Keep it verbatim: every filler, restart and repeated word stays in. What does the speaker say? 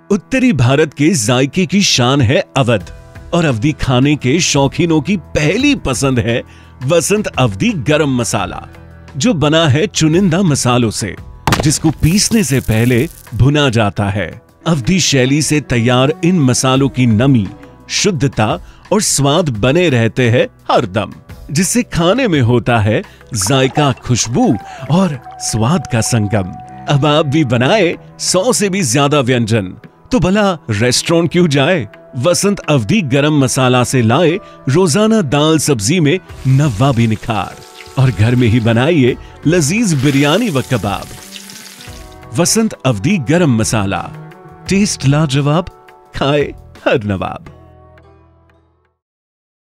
उत्तरी भारत के जायके की शान है अवध और अवधी खाने के शौकीनों की पहली पसंद है वसंत अवधी गरम मसाला, जो बना है चुनिंदा मसालों से, जिसको पीसने से पहले भुना जाता है। अवधी शैली से तैयार इन मसालों की नमी, शुद्धता और स्वाद बने रहते हैं हरदम, जिससे खाने में होता है जायका, खुशबू और स्वाद का संगम। अब आप भी बनाए सौ से भी ज्यादा व्यंजन, तो भला रेस्टोरेंट क्यों जाए? वसंत अवधी गरम मसाला से लाए रोजाना दाल सब्जी में नवाबी निखार और घर में ही बनाइए लजीज बिरयानी व कबाब। वसंत अवधी गरम मसाला, टेस्ट लाजवाब, खाए हर नवाब।